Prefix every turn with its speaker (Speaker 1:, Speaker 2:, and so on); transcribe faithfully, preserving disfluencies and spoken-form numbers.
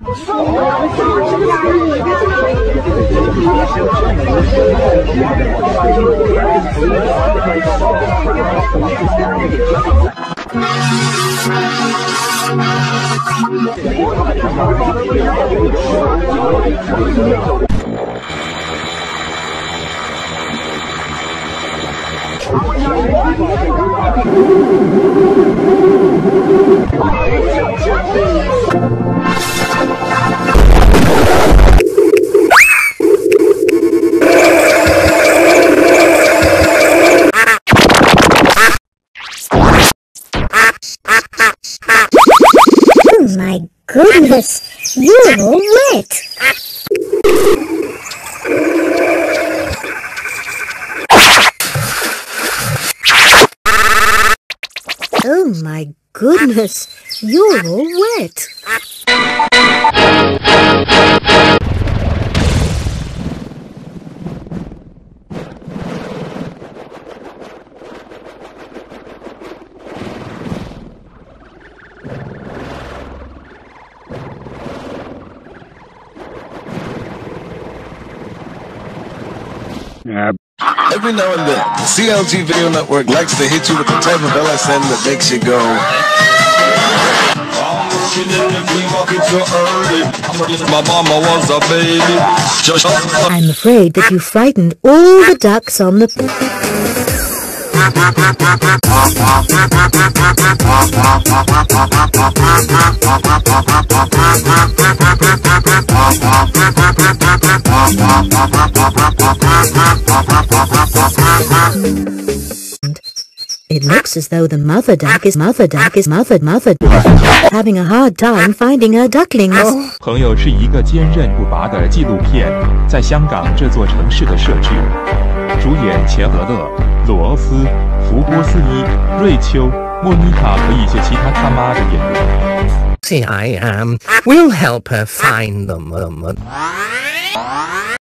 Speaker 1: Oh my goodness, you're all wet. Oh my goodness, you're all wet.
Speaker 2: Yeah.
Speaker 3: Every now and then, the C L G Video Network likes to hit you with the type of L S M that makes you go. I'm working in the flea market so early. My mama was a baby. Just
Speaker 1: I'm afraid that you frightened all the ducks on the... It looks as though the mother duck is mother duck is mother mother having a hard time finding her ducklings.
Speaker 4: 朋友是一个坚韧不拔的纪录片，在香港这座城市的设置。主演钱德勒、罗斯、福波斯伊、瑞秋、莫妮卡和一些其他他妈的演员。
Speaker 5: See, I am. We'll help her find them.